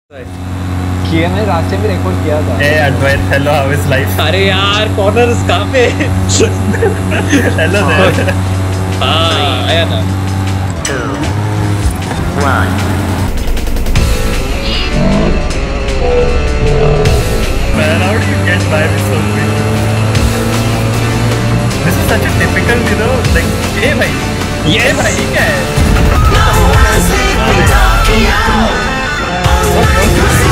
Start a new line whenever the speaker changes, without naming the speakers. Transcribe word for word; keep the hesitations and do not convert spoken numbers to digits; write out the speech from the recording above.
किया मैंने रास्ते में रिकॉर्ड किया था।
Hey Advait, hello, how is life?
अरे यार कॉर्नर्स कहाँ पे?
Hello there.
हाँ आया ना।
Man, how do you get by with so quick? This is such a typical, you know, like, hey bhai, ये भाई क्या है?